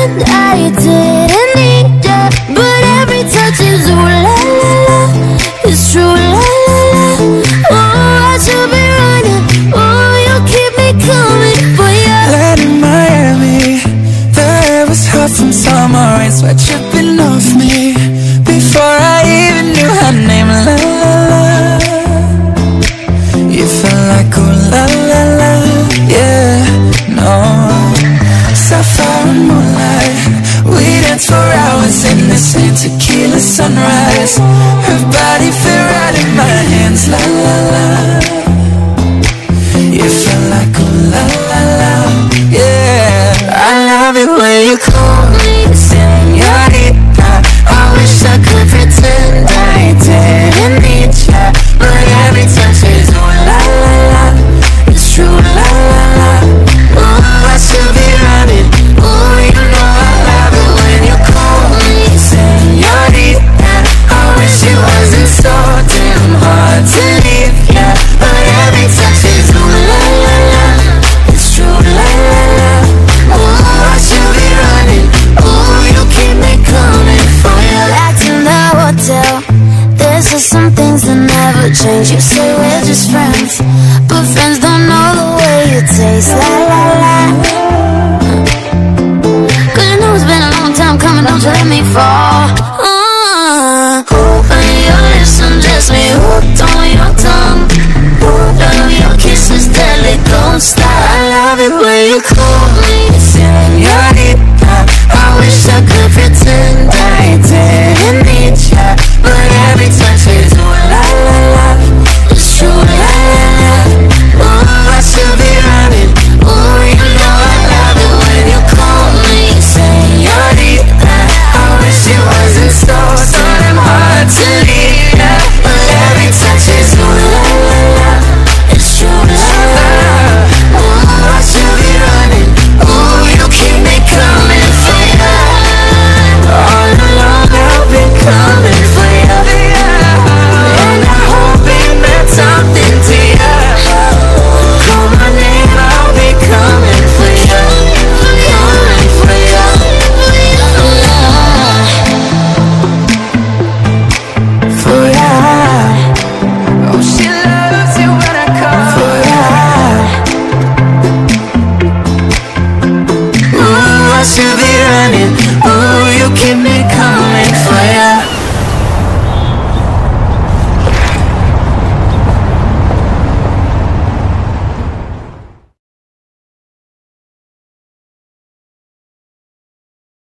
pretend I didn't need ya, but every touch is ooh la la la. It's true la la la. Oh, I should be running. Oh, you keep me coming for ya. Land in Miami, the air was hot from summer rain, sweat dripping off me before I even knew her name. La la la. You felt like ooh la la la. Yeah, no. Sapphire and moonlight, we danced for hours in the same tequila sunrise. Her body fit right in my hands. La la la. You felt like ooh la la la. Yeah, I love it when you call me Señorita. I wish I could pretend I didn't need ya, but every touch is ooh la la la. It's true la la la. Oh, I should be running. Oh, you know I love it when you call me Señorita. I wish it wasn't so damn hard to leave, yeah, but every touch is ooh la la la. It's true la la la. Oh, I should be running. Oh, you keep me coming for you. Back in the hotel, there's just some things that never change. You say we're just friends, but friends don't know the way you taste. La la la. Cause you know it's been a long time coming, don't you let me fall. When your lips undress me, hooked on your tongue. Love your kisses, deadly, don't stop. I love it when you call me Señorita. I wish I could